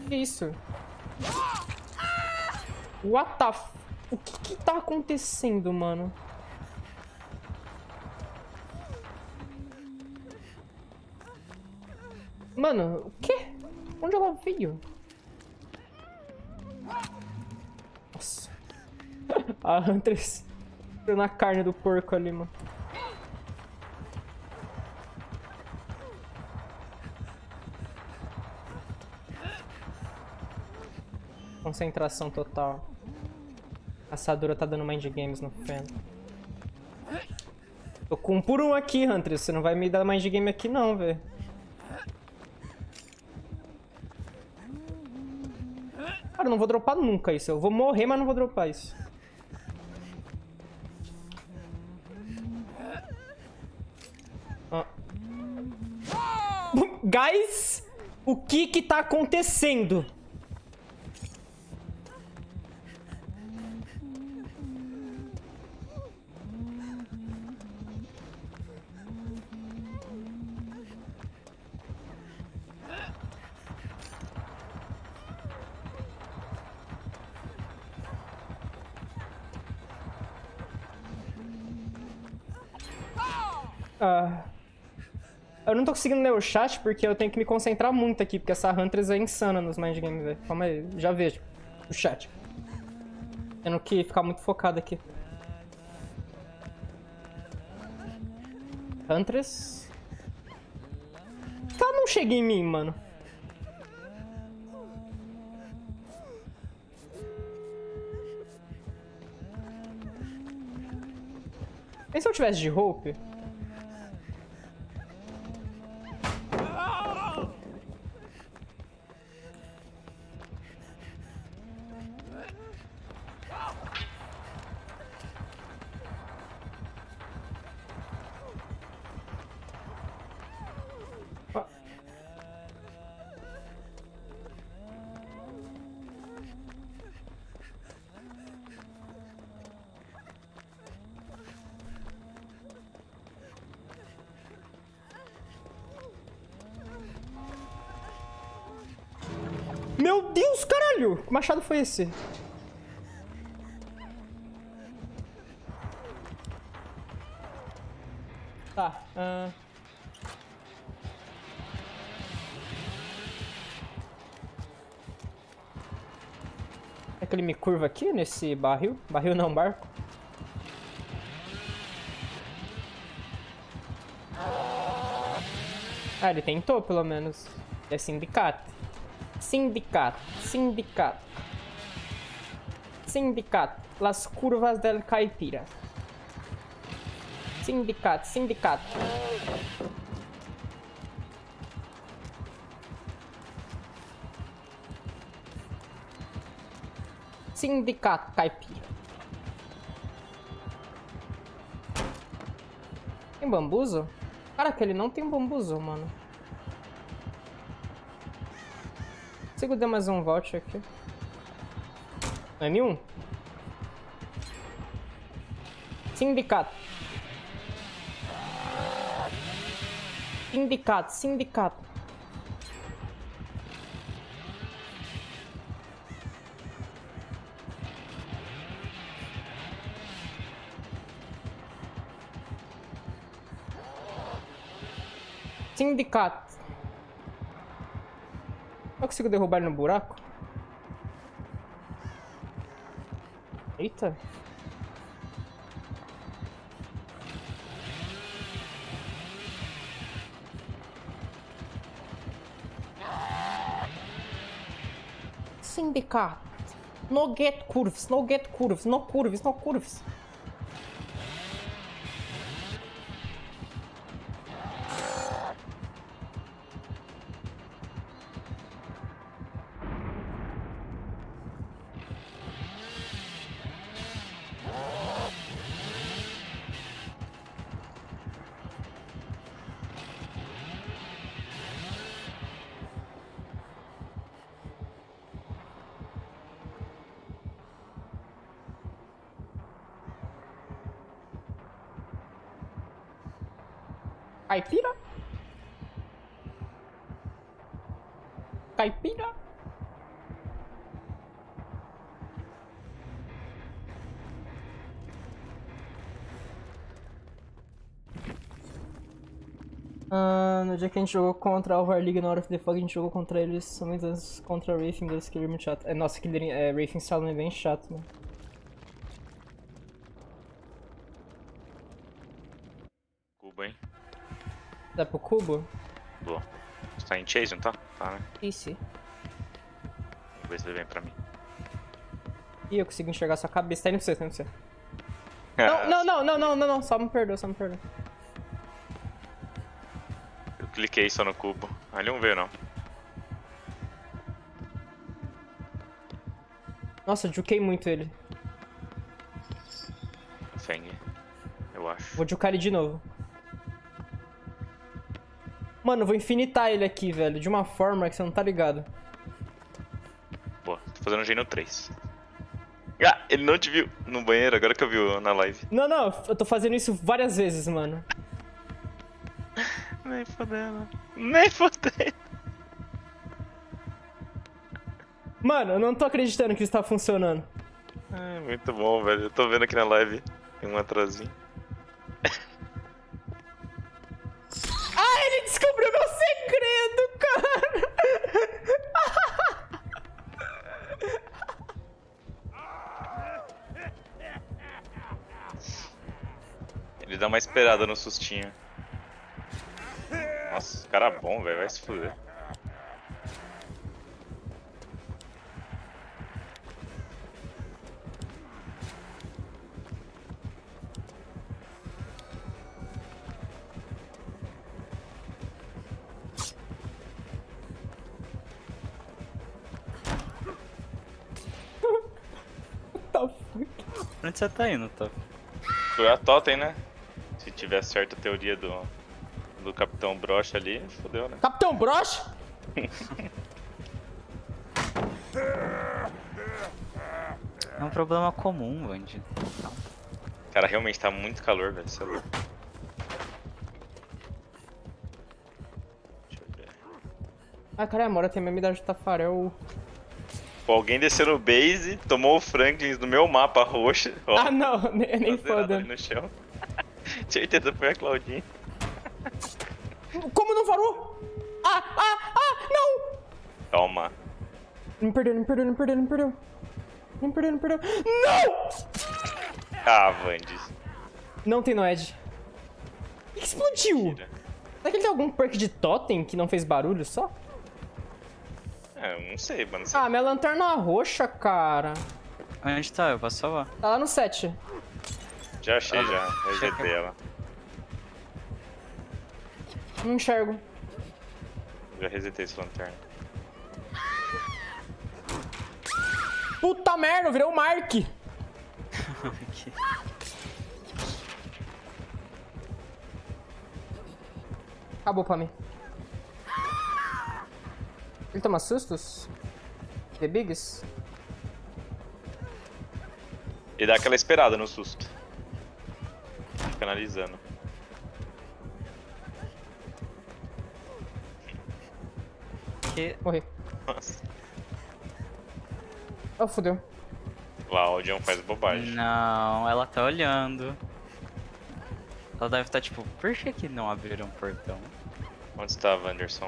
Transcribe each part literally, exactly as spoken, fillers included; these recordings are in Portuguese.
Que isso? What the f... O que que tá acontecendo, mano? Mano, o quê? Onde ela veio? Nossa. A Huntress entrou na carne do porco ali, mano. Concentração total. A assadura tá dando mind games no feno. Tô com um por um aqui, Huntress. Você não vai me dar mind game aqui não, velho. Cara, eu não vou dropar nunca isso. Eu vou morrer, mas não vou dropar isso. Ah. Guys, o que que tá acontecendo? Ah, eu não tô conseguindo ler o chat porque eu tenho que me concentrar muito aqui, porque essa Huntress é insana nos mind games, velho. Calma aí, já vejo o chat. Tendo que ficar muito focado aqui. Huntress. Por que ela não chega em mim, mano? E se eu tivesse de Hope? Meu Deus, caralho! Que machado foi esse? Tá. Uh... É que ele me curva aqui nesse barril? Barril não, barco. Ah, ele tentou pelo menos. É sindicato. Sindicato, sindicato, sindicato, las curvas del caipira. Sindicato, sindicato. Sindicato caipira. Tem bambuzo? Caraca, ele não tem bambuzo, mano. Consigo dar mais um volte aqui. M um? Sindicato. Sindicato, sindicato. Sindicato. Eu consigo derrubar ele no buraco? Eita. Sindicato. No get curves, no get curves, no curves, no curves. Caipira? Caipira? Ah, no dia que a gente jogou contra a Alvar League na hora of the Fog, a gente jogou contra eles somente antes contra a Wraithing, Deus, que muito chato. É, nossa, aquele é, Wraithing Salon é bem chato, mano. Cubo, hein? Dá pro cubo? Boa. Você tá em chase, não tá? Tá, né? Isso. Vamos ver se ele vem pra mim. Ih, eu consigo enxergar sua cabeça. Tá indo pra você, tá indo pra você. Não, não, não, não, não, não, não. Só me perdoa, só me perdoa. Eu cliquei só no cubo. Ah, ele não veio, não. Nossa, eu juquei muito ele. Feng, eu acho. Vou jucar ele de novo. Mano, eu vou infinitar ele aqui, velho. De uma forma que você não tá ligado. Boa, tô fazendo um Geno três. Ah, ele não te viu no banheiro, agora que eu vi na live. Não, não, eu tô fazendo isso várias vezes, mano. Nem fodendo. Nem fodendo. Mano, eu não tô acreditando que isso tá funcionando. Ai, muito bom, velho. Eu tô vendo aqui na live. Tem um atrasinho. Ah, ele descobriu meu segredo, cara! Ele dá uma esperada no sustinho. Nossa, cara bom, velho. Vai se fuder. What the fuck? Onde você tá indo, Top? Tu é a Totem, né? Se tiver certa a teoria do, do Capitão Brocha ali, fodeu, né? Capitão Brocha? É um problema comum, Vandy. Cara, realmente tá muito calor, velho. Isso é louco. Deixa eu ver. Ah, caralho, a Mora tem a mesma idade do Tafarel. Pô, alguém desceu no base, tomou o Franklin no meu mapa roxo. Ó, Ah, não, nem, nem tá zerado foda. ali no chão. Certeza foi a Claudinha. Como não varou? Ah, ah, ah, não! Calma. Não me perdeu, não me perdeu, não me perdeu, não me perdeu. Não me perdeu, não me perdeu. Não! Ah, Vandis. Não tem Noed. O que explodiu? Mentira. Será que ele tem algum perk de totem que não fez barulho só? É, eu não sei, mano. Ah, minha lanterna roxa, cara. Onde tá? Eu posso salvar. Tá lá no sete. Já achei, já. Resetei ela. Não enxergo. Já resetei essa lanterna. Puta merda, eu virei o Mark. Acabou pra mim. Ele toma sustos? The Bigs? E dá aquela esperada no susto. Fica analisando. Que... Morri. Nossa. Oh, fodeu. Lá, o John faz bobagem. Não, ela tá olhando. Ela deve estar tipo, por que que não abriram o portão? Onde estava, Anderson?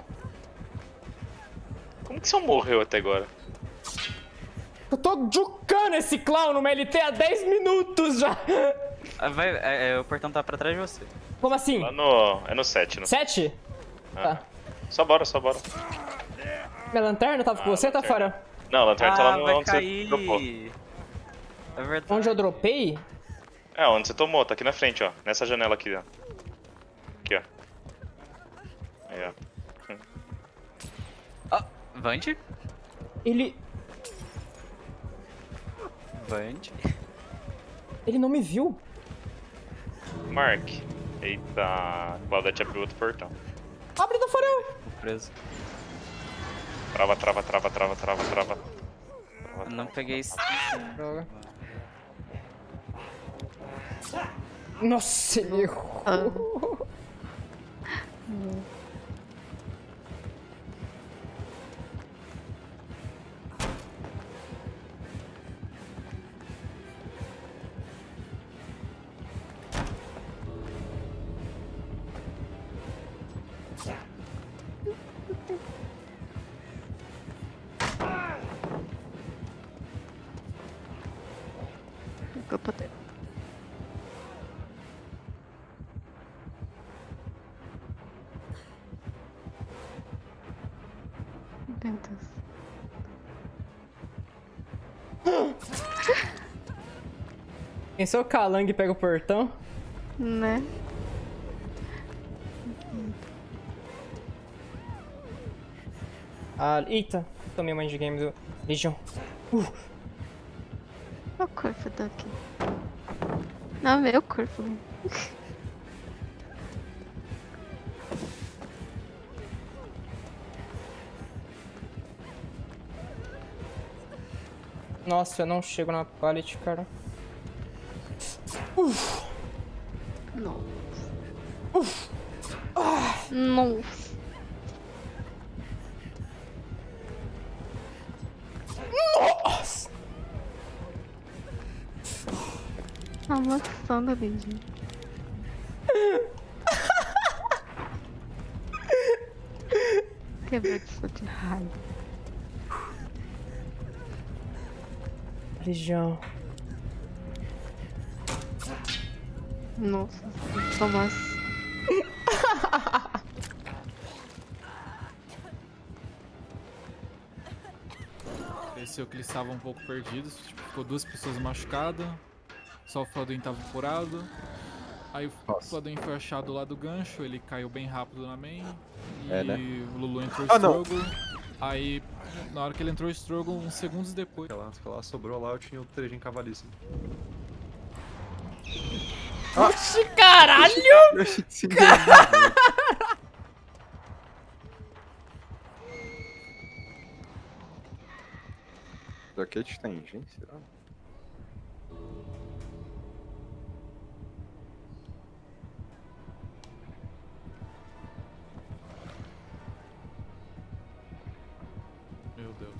Como que você morreu até agora? Eu tô jucando esse clown no L T há dez minutos já. Ah, vai, é, é, o portão tá pra trás de você. Como assim? Lá no... é no sete, no sete? Ah. Tá. Só bora, só bora. Minha lanterna tava com Ah, você, lanterna. Tafarel? Não, a lanterna Ah, tá lá no, vai onde cair. você dropou. É verdade. Onde eu dropei? É, onde você tomou, tá aqui na frente, ó. Nessa janela aqui, ó. Aqui, ó. Aí, ó. Ah, Vandy? Ele... Vandy? Ele não me viu. Mark. Eita, a Claudete abriu outro portão. Abre, Tafarel. Tô preso. Trava, trava, trava, trava, trava, trava. Eu não peguei esse... Droga. Nossa, ele errou. poder. Meu Deus. Pensou que o Calang pega o portão? Né? Ah, eita, tomei uma de game do Legion. Uh, Olha o corpo daqui. Não, meu corpo. nossa, eu não chego na pallet, cara. Uf, Nossa. uf. Ah, Nossa. nossa. A maçã da Benji. Quebrou de sua de raiva. Legião. Nossa, Tomás. Pareceu que eles estavam um pouco perdidos, tipo, ficou duas pessoas machucadas, só o Fladwin tava curado. Aí o Fladwin foi achado lá do gancho, ele caiu bem rápido na main. E É, né? o Lulu entrou Ah, não. struggle. Aí, na hora que ele entrou struggle, uns segundos depois. Ela, ela sobrou lá, eu tinha o trejinho cavalíssimo. Oxi, caralho! Eu achei que se Jaquete tem, gente, será? Meu Deus.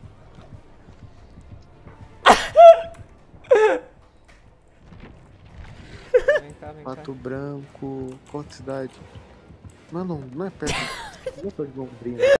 Vem cá, vem cá. Pato Branco, qual cidade? Mano, não é perto. Não é perto de Londrina.